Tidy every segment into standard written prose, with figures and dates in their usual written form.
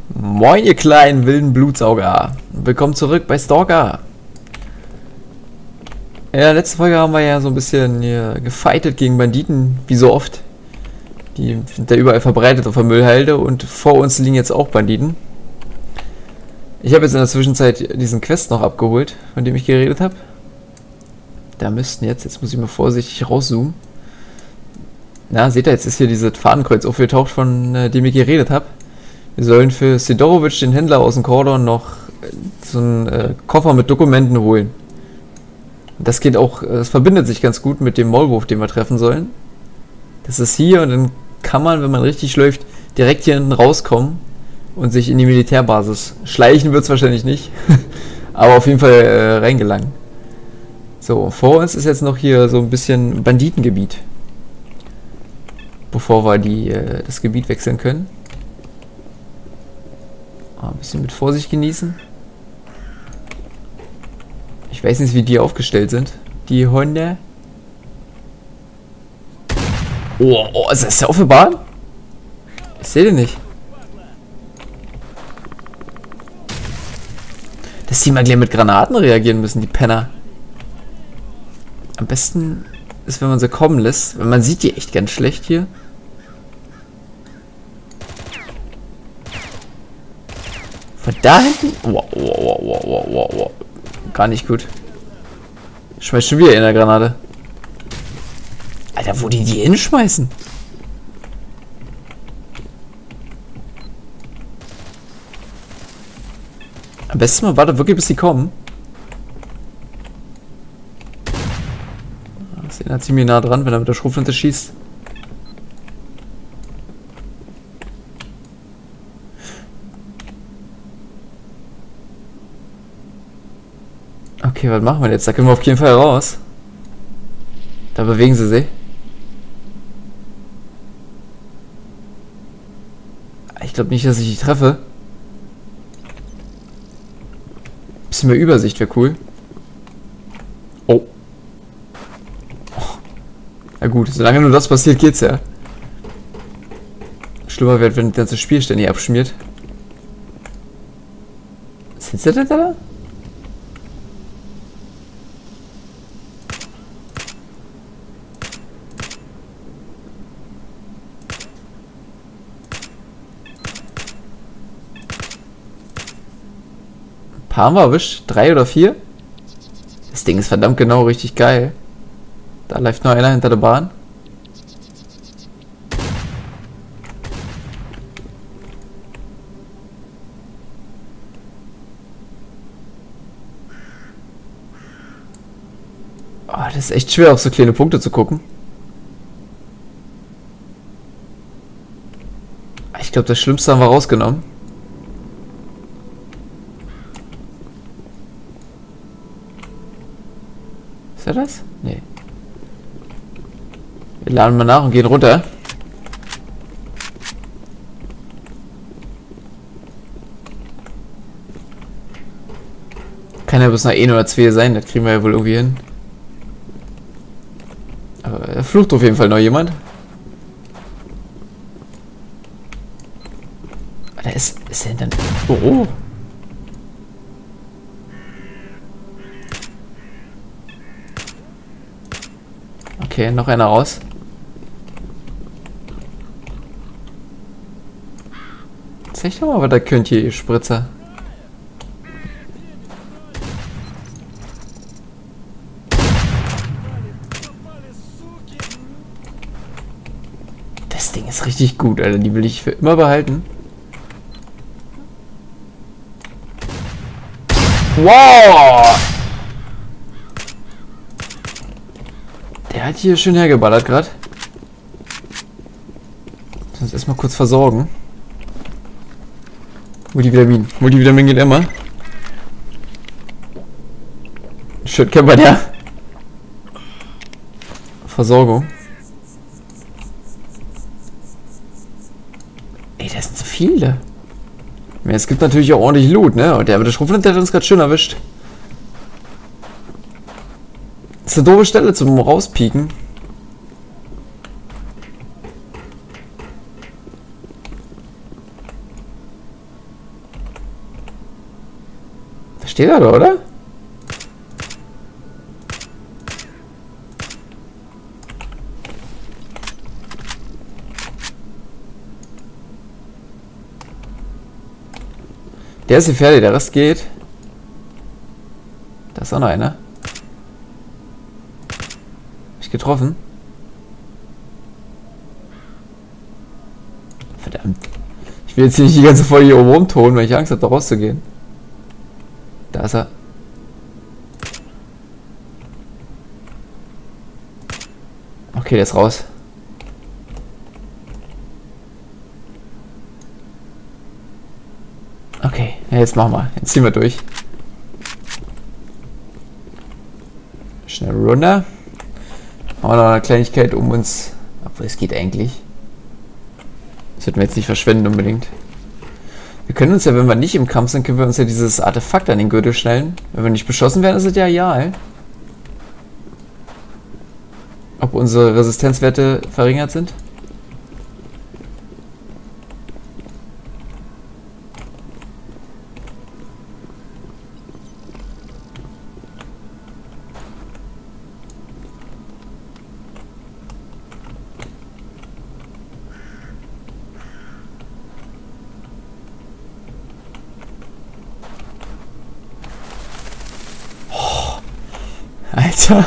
Moin, ihr kleinen wilden Blutsauger. Willkommen zurück bei Stalker. In der letzten Folge haben wir ja so ein bisschen hier gefightet gegen Banditen, wie so oft. Die sind da überall verbreitet auf der Müllhalde und vor uns liegen jetzt auch Banditen. Ich habe jetzt in der Zwischenzeit diesen Quest noch abgeholt, von dem ich geredet habe. Da müssten jetzt muss ich mal vorsichtig rauszoomen. Na, seht ihr, jetzt ist hier dieses Fadenkreuz aufgetaucht, von dem ich geredet habe. Wir sollen für Sidorovic, den Händler aus dem Cordon, noch so einen Koffer mit Dokumenten holen. Das geht auch, es verbindet sich ganz gut mit dem Maulwurf, den wir treffen sollen. Das ist hier und dann kann man, wenn man richtig läuft, direkt hier hinten rauskommen und sich in die Militärbasis. Schleichen wird es wahrscheinlich nicht, aber auf jeden Fall reingelangen. So, vor uns ist jetzt noch hier so ein bisschen Banditengebiet. Bevor wir das Gebiet wechseln können. Ein bisschen mit Vorsicht genießen. Ich weiß nicht, wie die aufgestellt sind. Die Hunde. Oh, ist das auf der Bahn? Ich sehe den nicht. Dass die mal gleich mit Granaten reagieren müssen, die Penner. Am besten ist, wenn man sie kommen lässt. Weil man sieht die echt ganz schlecht hier. Von da hinten? Wow. Gar nicht gut. Schmeißt schon wieder in der Granate. Alter, wo die hinschmeißen? Am besten mal warte wirklich, bis die kommen. Das ist einer ziemlich nah dran, wenn er mit der Schrotflinte schießt. Okay, was machen wir jetzt? Da können wir auf jeden Fall raus. Da bewegen sie sich. Ich glaube nicht, dass ich die treffe. Bisschen mehr Übersicht wäre cool. Oh. Na gut, solange nur das passiert, geht's ja. Schlimmer wird, wenn das ganze Spiel ständig abschmiert. Sitzt der da? Paar haben wir erwischt. 3 oder 4. Das Ding ist verdammt genau richtig geil. Da läuft noch einer hinter der Bahn. Oh, das ist echt schwer, auf so kleine Punkte zu gucken. Ich glaube, das Schlimmste haben wir rausgenommen. Ist er das? Nee. Wir laden mal nach und gehen runter. Kann ja bloß nach 1 oder 2 sein, das kriegen wir ja wohl irgendwie hin. Aber da flucht auf jeden Fall noch jemand. Da ist er dann. Oh. Okay, noch einer raus. Zeig doch mal, was da könnt ihr Spritzer. Das Ding ist richtig gut, Alter. Die will ich für immer behalten. Wow! Der hat hier schön hergeballert gerade. Sonst erstmal kurz versorgen. Multivitamin. Multivitamin geht immer. Schön kennen wir der. Versorgung. Ey, das sind so viele. Es gibt natürlich auch ordentlich Loot, ne? Und der mit der Schrotflinte hat uns gerade schön erwischt. Das ist eine doofe Stelle zum Rauspieken. Steht er da, oder? Der ist hier fertig, der Rest geht. Da ist auch noch einer. Hab ich getroffen? Verdammt. Ich will jetzt hier nicht die ganze Folge hier oben rumtonen, weil ich Angst habe, da rauszugehen. Da ist er. Okay, der ist raus. Okay, ja, jetzt machen wir. Jetzt ziehen wir durch. Schnell runter. Haben wir noch eine Kleinigkeit um uns. Obwohl, es geht eigentlich. Das sollten wir jetzt nicht verschwenden unbedingt. Wir können uns ja, wenn wir nicht im Kampf sind, können wir uns ja dieses Artefakt an den Gürtel schnallen. Wenn wir nicht beschossen werden, ist es ja egal. Ob unsere Resistenzwerte verringert sind. Alter.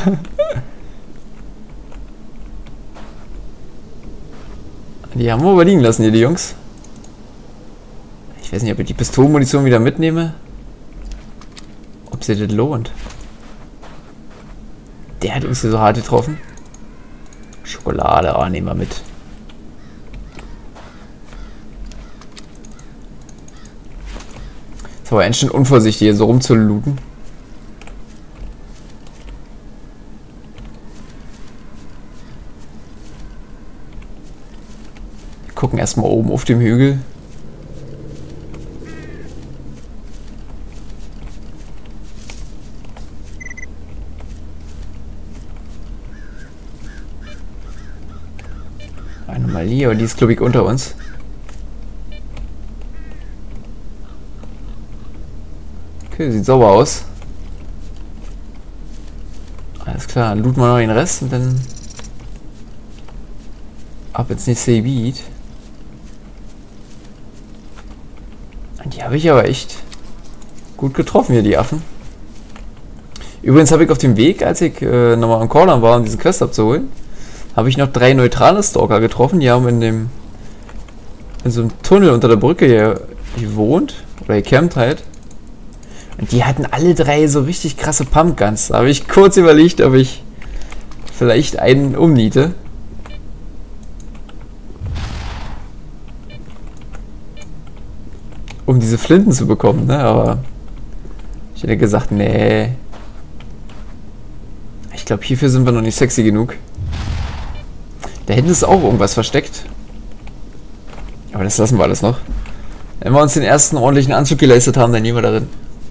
Die haben wir aber liegen lassen hier, die Jungs. Ich weiß nicht, ob ich die Pistolenmunition wieder mitnehme. Ob sich das lohnt. Der hat uns hier so hart getroffen. Schokolade, oh, nehmen wir mit. Ist aber ganz schön unvorsichtig, hier so rumzulooten. Gucken erstmal oben auf dem Hügel. Anomalie, aber die ist, glaube ich, unter uns. Okay, sieht sauber aus. Alles klar, looten wir noch den Rest und dann ab ins nächste Gebiet. Die habe ich aber echt gut getroffen hier, die Affen. Übrigens habe ich auf dem Weg, als ich nochmal am Corner war, um diesen Quest abzuholen, habe ich noch 3 neutrale Stalker getroffen. Die haben in so einem Tunnel unter der Brücke hier gewohnt. Oder gecampt halt. Und die hatten alle 3 so richtig krasse Pumpguns. Da habe ich kurz überlegt, ob ich vielleicht einen umniete. Um diese Flinten zu bekommen, ne? Aber ich hätte gesagt, nee. Ich glaube, hierfür sind wir noch nicht sexy genug. Da hinten ist auch irgendwas versteckt. Aber das lassen wir alles noch. Wenn wir uns den ersten ordentlichen Anzug geleistet haben, dann nehmen wir darin.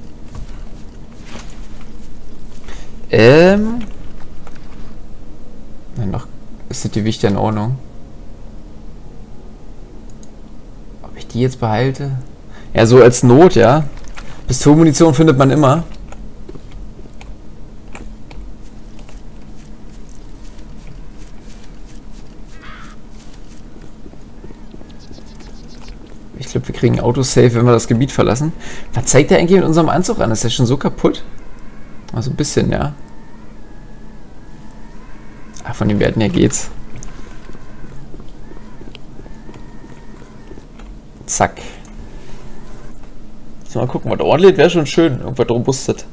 Noch ist die Wichte in Ordnung. Ob ich die jetzt behalte? Ja, so als Not, ja. Pistolenmunition findet man immer. Ich glaube, wir kriegen Autosave, wenn wir das Gebiet verlassen. Was zeigt der eigentlich mit unserem Anzug an? Ist der schon so kaputt? Also ein bisschen, ja. Ach, von den Werten her geht's. Zack. Mal gucken, was ordentlich wäre schon schön. Irgendwas robustes.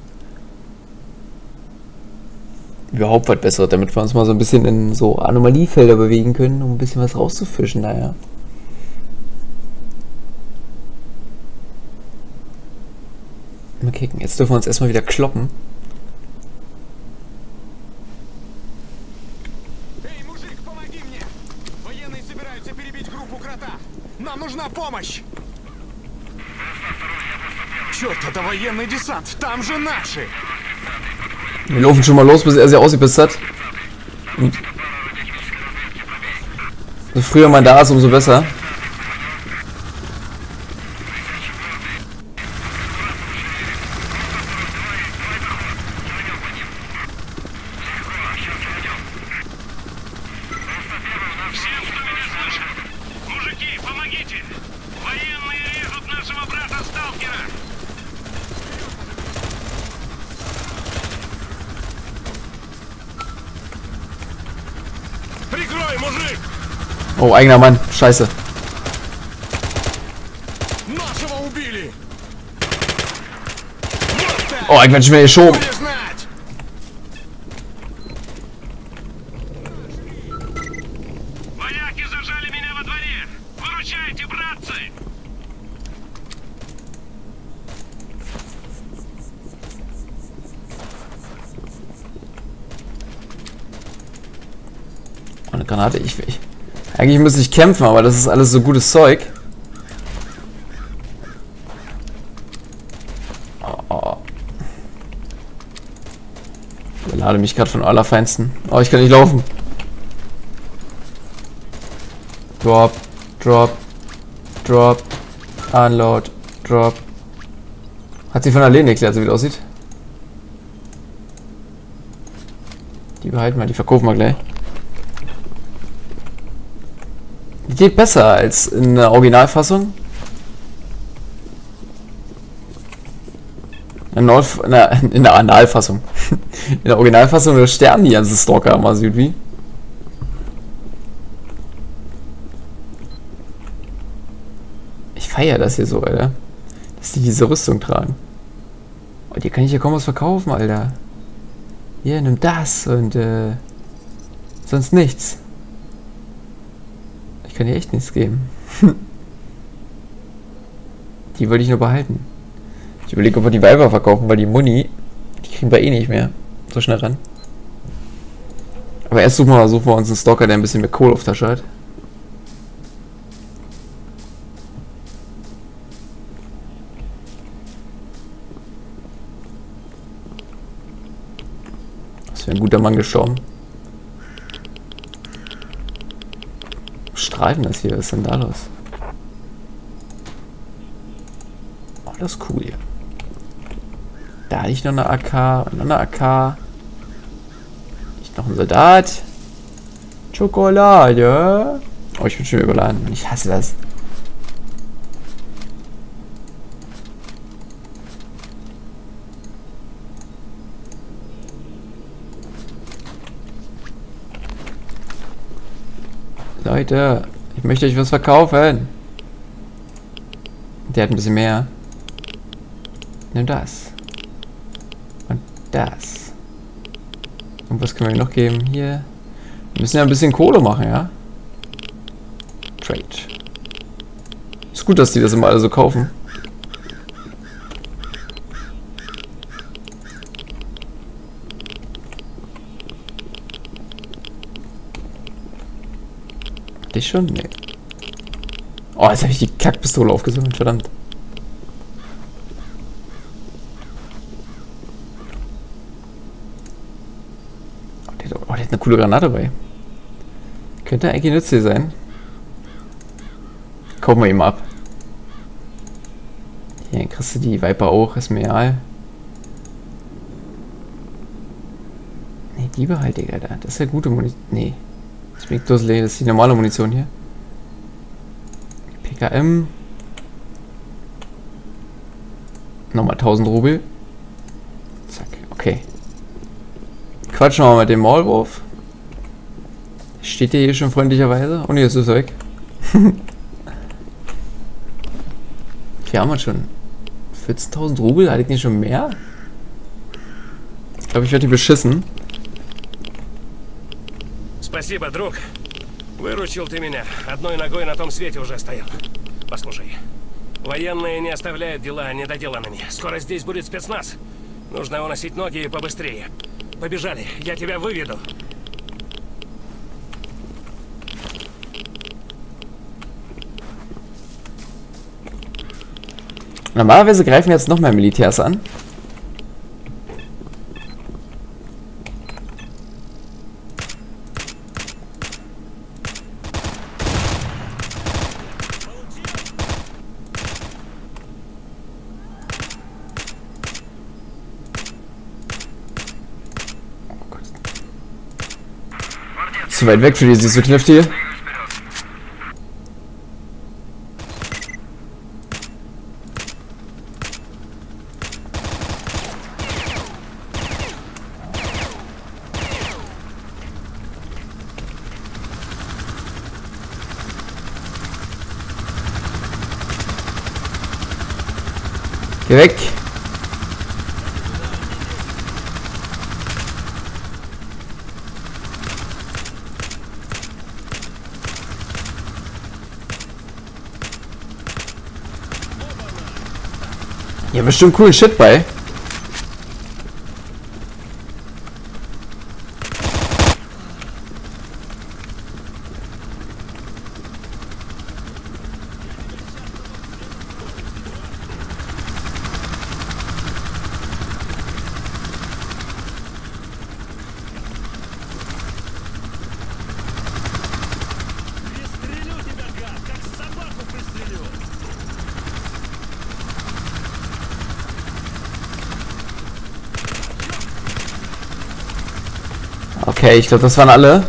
Überhaupt was Besseres, damit wir uns mal so ein bisschen in so Anomaliefelder bewegen können, um ein bisschen was rauszufischen, naja. Mal kicken, jetzt dürfen wir uns erstmal wieder kloppen. Эй, мужик, помоги мне! Военные собираются перебить группу Крота! Нам нужна помощь! Черт, это военный десант! Там же наши! Wir laufen schon mal los, bis er sie ausgepisst hat. Und so früher man da ist, umso besser. Oh, eigener Mann. Scheiße. Нашего убили! Oh, ich werde schon wieder geschoben. Будешь знать! Вояки зажали меня во дворе! Выручайте, братцы! Oh, eine Granate. Eigentlich müsste ich kämpfen, aber das ist alles so gutes Zeug. Oh. Ich lade mich gerade von allerfeinsten. Oh, ich kann nicht laufen. Drop, drop, drop, unload, drop. Hat sie von alleine erklärt, so wie das aussieht. Die behalten wir, die verkaufen wir gleich. Die geht besser als in der Originalfassung. In der Analfassung. In der Originalfassung da sterben die ganzen Stalker mal so wie. Ich feiere das hier so, Alter. Dass die diese Rüstung tragen. Oh, dir kann ich ja kaum was verkaufen, Alter. Hier, nimm das und sonst nichts. Ich kann dir echt nichts geben. Die wollte ich nur behalten. Ich überlege, ob wir die Weiber verkaufen, weil die Muni, die kriegen wir eh nicht mehr so schnell ran. Aber erst suchen wir uns einen Stalker, der ein bisschen mehr Kohle auf Tasche hat. Das wäre ein guter Mann gestorben. Was strahlt denn das hier? Was ist denn da los? Oh, das ist cool hier. Da hatte ich noch eine AK und noch eine AK. Ich noch ein Soldat. Schokolade. Oh, ich bin schon überladen. Ich hasse das. Leute, ich möchte euch was verkaufen. Der hat ein bisschen mehr. Nimm das. Und das. Und was können wir noch geben? Hier. Wir müssen ja ein bisschen Kohle machen, ja? Trade. Ist gut, dass die das immer alle so kaufen. Dich schon? Nee. Oh, jetzt habe ich die Kackpistole aufgesammelt, verdammt. Oh, der hat eine coole Granate dabei. Könnte eigentlich nützlich sein. Kaufen wir ihm ab. Hier kriegst du die Viper auch, ist mir egal. Ne, die behalte ich, Alter. Das ist ja gute Munition. Nee. Das ist die normale Munition hier. PKM. Nochmal 1000 Rubel. Zack, okay. Quatschen wir mal mit dem Maulwurf. Steht der hier schon freundlicherweise? Oh ne, jetzt ist er weg. Hier haben wir schon 14.000 Rubel. Hatte ich nicht schon mehr? Ich glaube, ich werde die beschissen. Спасибо, друг. Выручил ты меня. Одной ногой на том свете уже стоял. Послушай, военные не оставляют дела недоделанными. Скоро здесь будет спецназ. Нужно уносить ноги и побыстрее. Побежали, я тебя выведу. Normalerweise greifen jetzt noch mehr Militärs an. Zu weit weg für diese Knifte hier. Geh weg. Ja, bestimmt coolen Shit bei. Okay, ich glaube, das waren alle.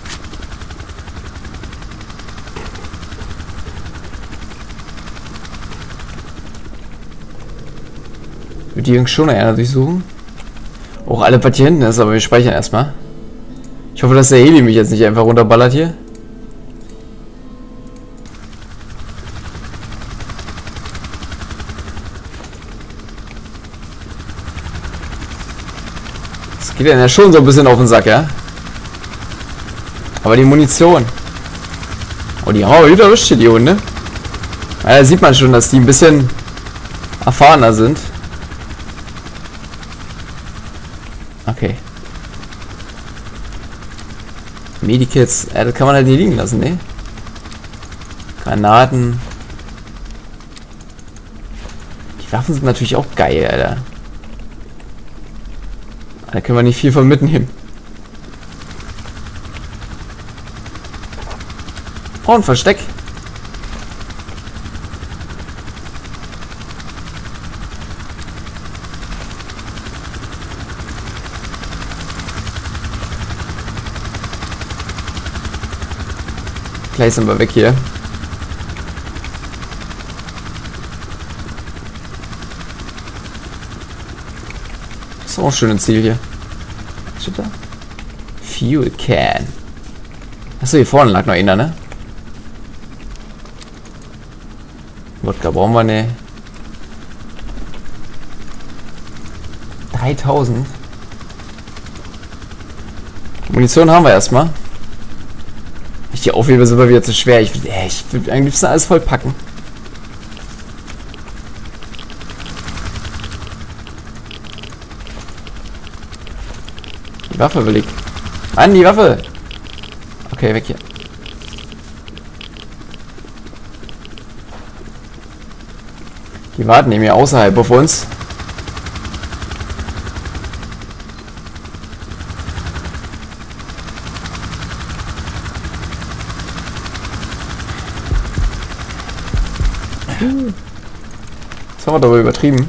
Ich würde die Jungs schon eher durchsuchen. Auch alle, was hier hinten ist, aber wir speichern erstmal. Ich hoffe, dass der Heli mich jetzt nicht einfach runterballert hier. Das geht ja schon so ein bisschen auf den Sack, ja? Aber die Munition. Oh, die haben aber wieder erwischt hier, die Hunde. Ja, da sieht man schon, dass die ein bisschen erfahrener sind. Okay. Medikits, das kann man halt nicht liegen lassen, ne? Granaten. Die Waffen sind natürlich auch geil, Alter. Da können wir nicht viel von mitnehmen. Oh, ein Versteck. Gleich sind wir weg hier. Das ist auch ein schönes Ziel hier. Was steht da? Fuel Can. Achso, hier vorne lag noch einer, ne? Wodka brauchen wir ne. 3000. Munition haben wir erstmal. Ich die aufhebe, ist aber wieder zu schwer. Ich will am liebsten alles voll packen. Die Waffe will ich. Mann, die Waffe! Okay, weg hier. Die warten nämlich außerhalb auf uns. Das haben wir doch übertrieben.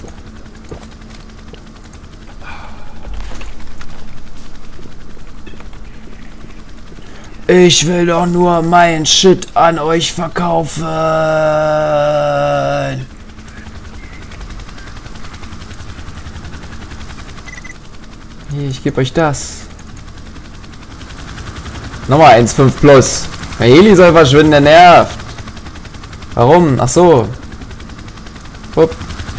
Ich will doch nur mein Shit an euch verkaufen. Hier, ich gebe euch das. Nochmal 1,5 plus. Der Heli soll verschwinden, der nervt. Warum? Ach so. Upp.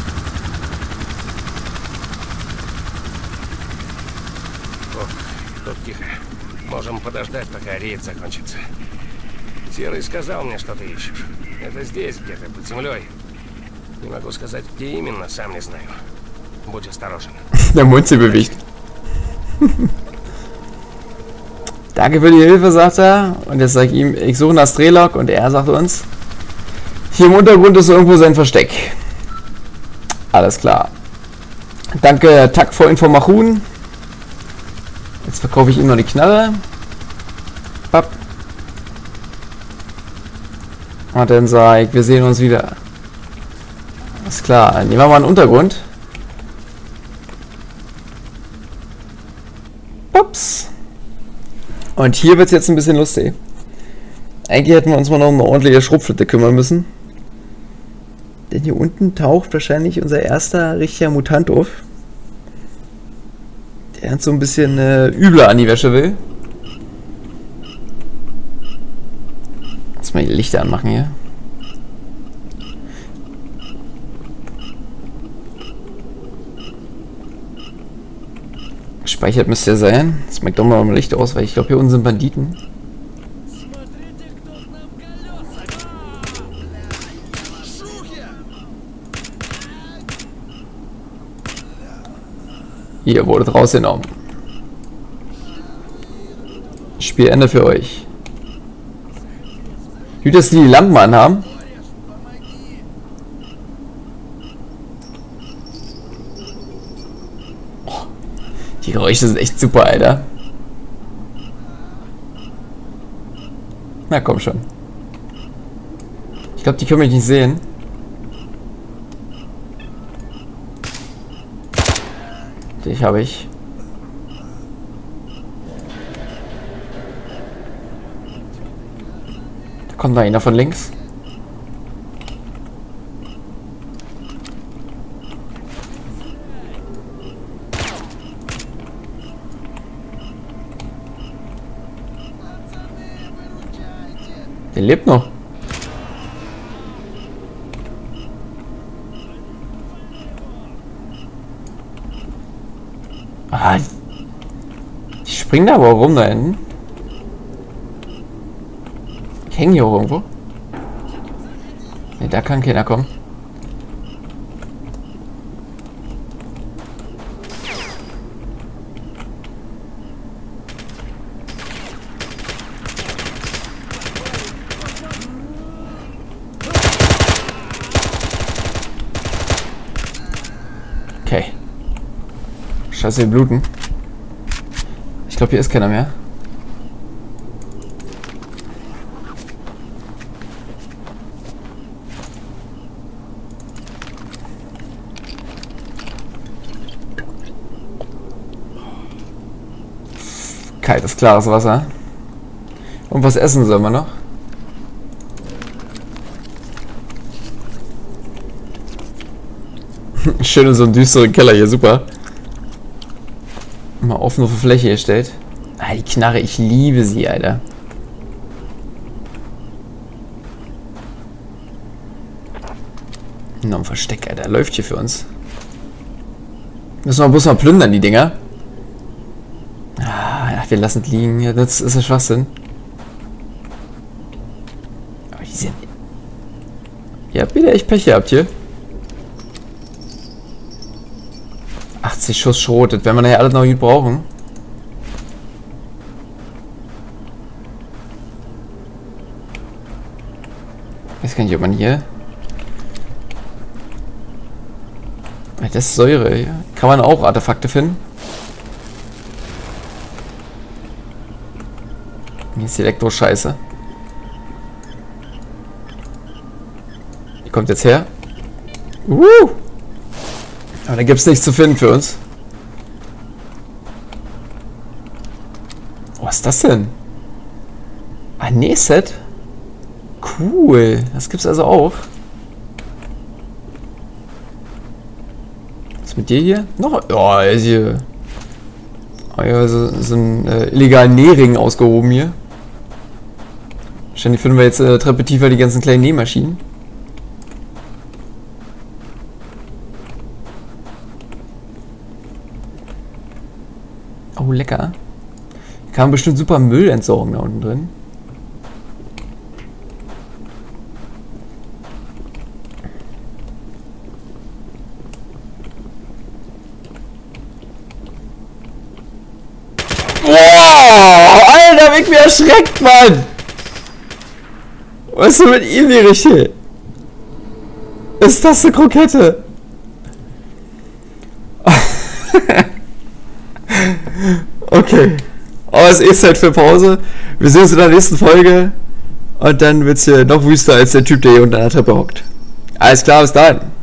Тут тихо. Можем подождать, пока рейд закончится. Серый сказал мне, что ты ищешь. Это здесь где-то, под землей. Не могу сказать, где именно, сам не знаю. Будь осторожен. Der Mund sich bewegt. Danke für die Hilfe, sagt er. Und jetzt sage ich ihm, ich suche nach Strelok und er sagt uns, hier im Untergrund ist irgendwo sein Versteck. Alles klar. Danke, Tak, für Informationen. Jetzt verkaufe ich ihm noch die Knarre. Papp. Und dann sage ich, wir sehen uns wieder. Alles klar, dann nehmen wir mal einen Untergrund. Ups. Und hier wird es jetzt ein bisschen lustig. Eigentlich hätten wir uns mal noch um eine ordentliche Schrotflinte kümmern müssen. Denn hier unten taucht wahrscheinlich unser erster richtiger Mutant auf. Der uns so ein bisschen übler an die Wäsche will. Lass mal die Lichter anmachen hier. Gespeichert müsste ja sein. Jetzt merkt doch mal Licht aus, weil ich glaube, hier unten sind Banditen. Ihr wurdet rausgenommen. Spielende für euch. Gut, dass die Lampen anhaben. Oh, die Geräusche sind echt super, Alter. Na komm schon. Ich glaube, die können mich nicht sehen. Dich habe ich. Da kommt noch einer von links. Der lebt noch. Ah, die springen da aber rum da hinten. Ich hänge hier auch irgendwo. Ne, da kann keiner kommen. Okay. Scheiße, wir bluten. Ich glaube, hier ist keiner mehr. Kaltes, klares Wasser. Und was essen sollen wir noch? Schön in so einem düsteren Keller hier, super. Mal offen auf die Fläche gestellt. Ah, die Knarre, ich liebe sie, Alter. Noch ein Versteck, Alter. Läuft hier für uns. Müssen wir bloß mal plündern, die Dinger. Ah, wir lassen es liegen. Ja, das ist ein Schwachsinn. Aber die sind... Ihr habt wieder echt Pech gehabt hier. 80 Schuss Schrot, das werden wir nachher alles noch gut brauchen. Ich weiß gar nicht, ob man hier... Das ist Säure, ja. Kann man auch Artefakte finden. Hier ist die Elektro-Scheiße. Die kommt jetzt her. Aber da gibt es nichts zu finden für uns. Oh, was ist das denn? Ein Nähset? Cool. Das gibt's also auch. Was ist mit dir hier? Noch? Oh, ist hier. Oh, ja, so ein illegalen Nähring ausgehoben hier. Wahrscheinlich finden wir jetzt Treppe tiefer die ganzen kleinen Nähmaschinen. Oh, lecker. Kann man bestimmt super Müll entsorgen da unten drin. Wow! Alter, wie mich erschreckt, Mann! Was ist denn mit ihm die Richtige? Ist das eine Krokette? Okay. Aber es ist Zeit für Pause. Wir sehen uns in der nächsten Folge. Und dann wird es hier noch wüster als der Typ, der hier unter der Treppe hockt. Alles klar, bis dann.